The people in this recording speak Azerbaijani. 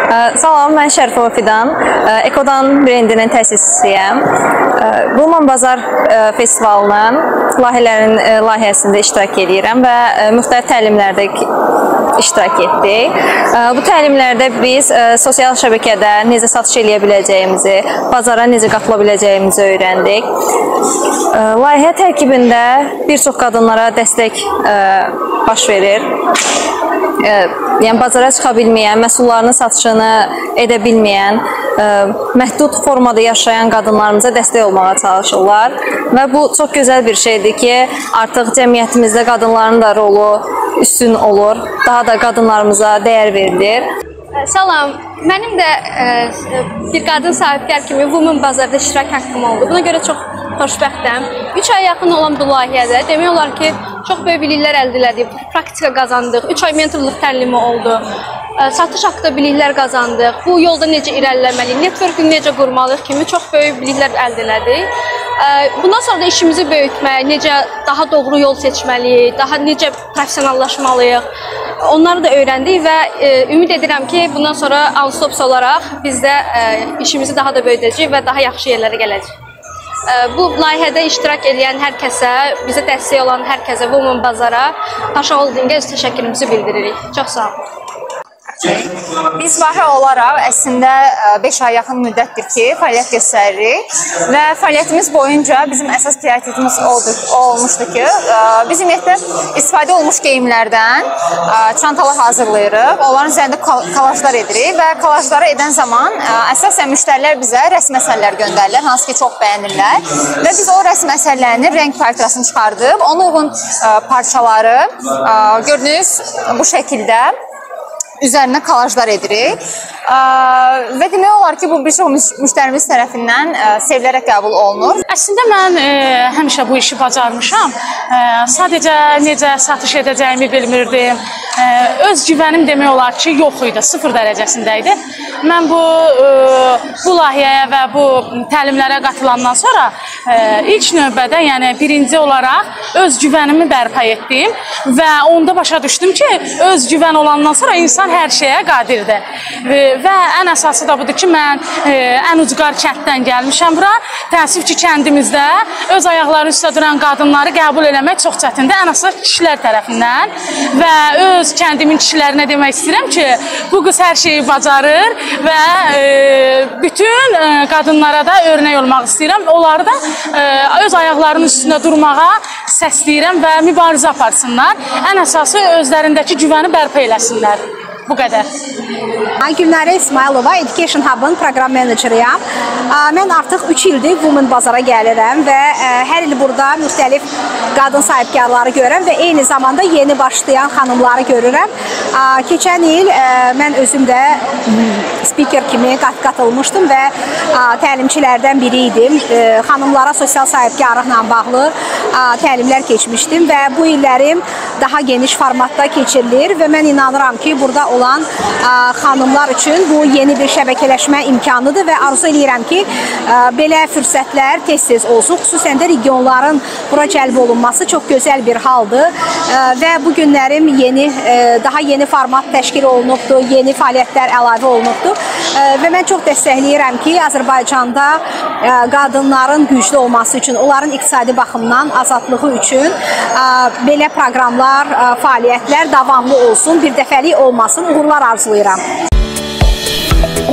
Salam, mən Şərifova Fidan. Ekodan brendinin təsisçisiyəm. Woman Bazar festivalının layihəsində iştirak edirəm və müxtəlif təlimlərdə iştirak etdik. Bu təlimlərdə biz sosial şəbəkədə necə satış edə biləcəyimizi, bazara necə qatıla biləcəyimizi öyrəndik. Layihə tərkibində bir çox qadınlara dəstək baş verir. Yəni bazara çıxa bilməyən, məhsullarının satışını edə bilməyən, məhdud formada yaşayan qadınlarımıza dəstək olmağa çalışırlar. Və bu çox gözəl bir şeydir ki, artıq cəmiyyətimizdə qadınların da rolu üstün olur, daha da qadınlarımıza dəyər verilir. Salam, mənim də bir qadın sahibkar kimi Woman Bazarda iştirak haqqım oldu. Buna görə çox xoşbəxtəm. 3 ay yaxın olan bu layihədə demək olar ki, çox böyük biliklər əldə etdik, praktika qazandıq, 3 ay mentorluq təlimi oldu, satış haqqında biliklər qazandıq, bu yolda necə irəliləməliyik, networking necə qurmalıyıq kimi çox böyük biliklər əldə etdik. Bundan sonra da işimizi böyütmək, necə daha doğru yol seçməliyik, daha necə professionallaşmalıyıq, onları da öyrəndik və ümid edirəm ki, bundan sonra Alstops olaraq biz də işimizi daha da böyüdəcəyik və daha yaxşı yerlərə gələcəyik. Bu layihədə iştirak edən hər kəsə, bizə dəstək olan hər kəsə, Woman Bazara, Paşa Holdingə öz təşəkkürümüzü bildiririk. Çox sağ olun. Biz layihə olaraq əslində 5 ay yaxın müddətdir ki, fəaliyyət göstəririk və fəaliyyətimiz boyunca bizim əsas prioritetimiz olmuşdu ki, biz ümumiyyətlə istifadə olmuş geyimlərdən çantalar hazırlayırıq, onların üzərində kolajlar edirik və kolajları edən zaman əsasən müştərilər bizə rəsm əsərlər göndərirlər, hansı ki çox bəyənirlər və biz o rəsm əsərlərinin rəng palitrasını çıxardıb, ona uyğun parçaları gördüyünüz bu şəkildə üzərinə kolajlar edirik və demək olar ki, bu bir çox müştərimiz tərəfindən sevilərək qəbul olunur. Əslində mən həmişə bu işi bacarmışam. Sadəcə necə satış edəcəyimi bilmirdim. Öz güvənim demək olar ki, yox idi, 0 dərəcəsində idi. Mən bu layihəyə və bu təlimlərə qatılandan sonra ilk növbədə, yəni birinci olaraq öz güvənimi bərpa etdim və onda başa düşdüm ki, öz güvən olandan sonra insan hər şeyə qadirdir. Və ən əsası da budur ki, mən ən ucqar kənddən gəlmişəm bura. Təəssüf ki, kəndimizdə öz ayaqları üstə duran qadınları qəbul eləmək çox çətindir, ən əsas kişilər tərəfindən. Və öz kəndimin kişilərinə demək istəyirəm ki, bu qız hər şeyi bacarır və bütün qadınlara da örnək olmaq istəyirəm. Onları da öz ayaqlarının üstündə durmağa səsləyirəm və mübarizə aparsınlar. Ən əsası özlərindəki güvəni bərpa eləsinlər. Bu qədər. Gülnarə İsmailova, Education Hub-ın proqram meneceriyəm. Mən artıq 3 ildir Woman Bazara gəlirəm və hər il burada müxtəlif qadın sahibkarları görürəm və eyni zamanda yeni başlayan xanımları görürəm. Keçən il mən özüm də speaker kimi qatılmışdım və təlimçilərdən biri idim. Xanımlara sosial sahibkarlıqla bağlı təlimlər keçmişdim və bu illərim daha geniş formatda keçirilir və mən inanıram ki, burada olan xanımlar üçün bu yeni bir şəbəkələşmə imkanıdır və arzu edirəm ki, belə fürsətlər tez-tez olsun. Xüsusən də regionların bura cəlb olunması çox gözəl bir haldır və bu günlərim daha yeni format təşkil olunubdur, yeni fəaliyyətlər əlavə olunubdur və mən çox dəstəkləyirəm ki, Azərbaycanda qadınların güclü olması üçün, onların iqtisadi baxımdan azadlığı üçün belə proqramlar, fəaliyyətlər davamlı olsun, bir dəfəlik olmasın, uğurlar arzulayıram.